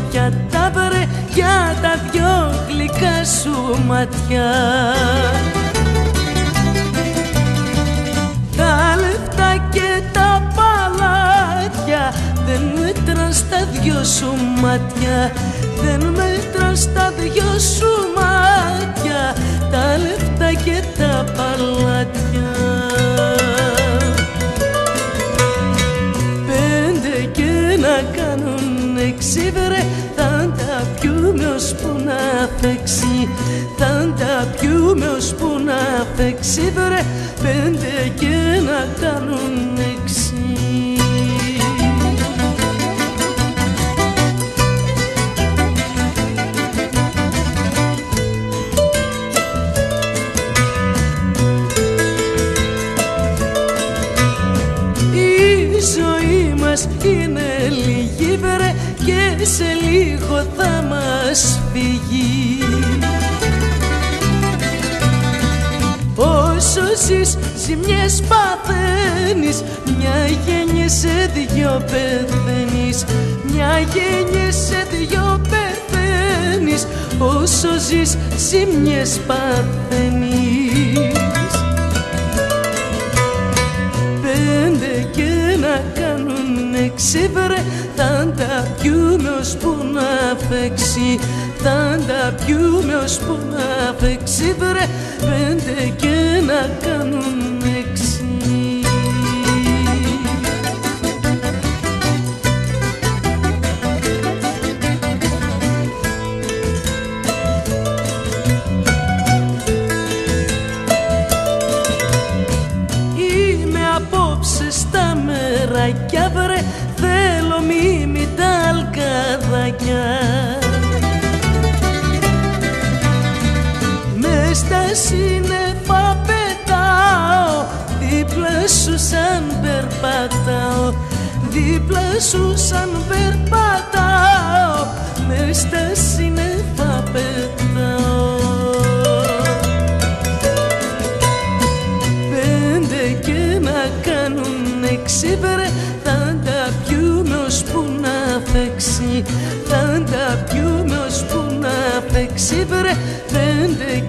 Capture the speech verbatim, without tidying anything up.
για τα βρε, για τα δυο γλυκά σου ματιά. Τα λεφτά και τα παλάτια δεν μέτραν στα δυο σου μάτια, δεν μέτραν στα δυο σου μάτια, τα λεφτά και τα παλάτια. Πέντε και να κάνουν έξι βρε, θα τα πιούμε ώσπου να φέξει, θα τα πιούμε ώσπου να φέξει βρε, πέντε και να κάνουν έξι. Η ζωή μας είναι λίγη βρε και σε λίγο θα μας φύγει. Όσο ζεις ζημιές παθαίνεις, μια γεννιέσαι δυο πεθαίνεις, μια γεννιέσαι δυο πεθαίνεις, όσο ζεις ζημιές παθαίνεις. Πέντε και να κάνουν έξι βρε, θα τα πιούμε ώσπου να φέξει, θα τα πιούμε ώσπου να φέξει βρε, πέντε και να κάνουν έξι. Είμαι απόψε στα μεράκια βρε, θέλω μίμη τα αλκαδάκια. Μες στα σύννεφα πετάω, δίπλα σου σαν περπατάω, δίπλα σου σαν περπατάω, μες στα σύννεφα πετάω. Πέντε και να κάνουν έξι βρε, θα τα πιούμε ώσπου να φέξει, θα τα πιούμε ώσπου να φέξει βρε, πέντε